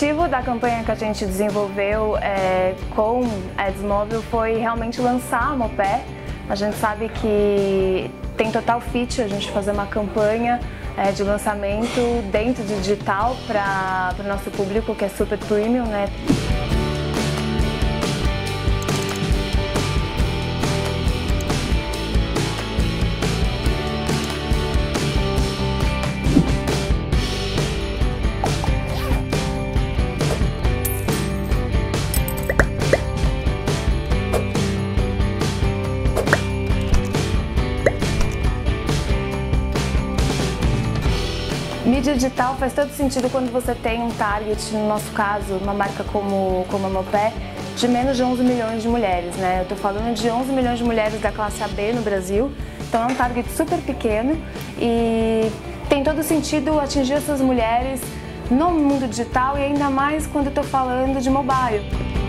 objetivo da campanha que a gente desenvolveu com a Adsmobile foi realmente lançar a Mopé. A gente sabe que tem total fit a gente fazer uma campanha de lançamento dentro de digital para o nosso público, que é super premium, né? Mídia digital faz todo sentido quando você tem um target, no nosso caso, uma marca como a Mopé, de menos de 11 milhões de mulheres, né? Eu tô falando de 11 milhões de mulheres da classe AB no Brasil, então é um target super pequeno e tem todo sentido atingir essas mulheres no mundo digital e ainda mais quando eu tô falando de mobile.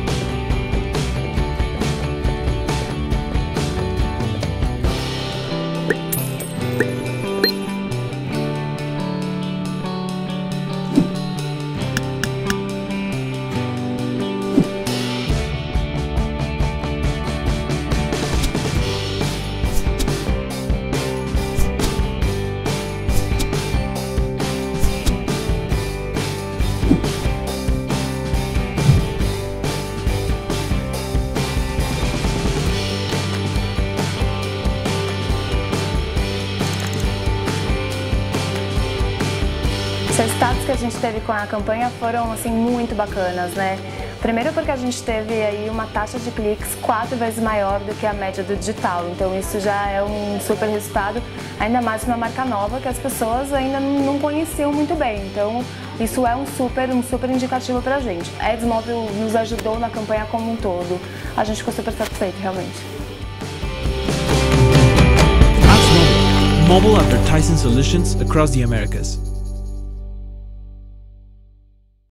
Os resultados que a gente teve com a campanha foram assim muito bacanas, né? Primeiro porque a gente teve aí uma taxa de cliques 4 vezes maior do que a média do digital, então isso já é um super resultado, ainda mais para uma marca nova que as pessoas ainda não conheciam muito bem, então isso é um super indicativo pra gente. A Adsmobile nos ajudou na campanha como um todo, a gente ficou super satisfeito realmente. Adsmobile, mobile advertising solutions across the Americas.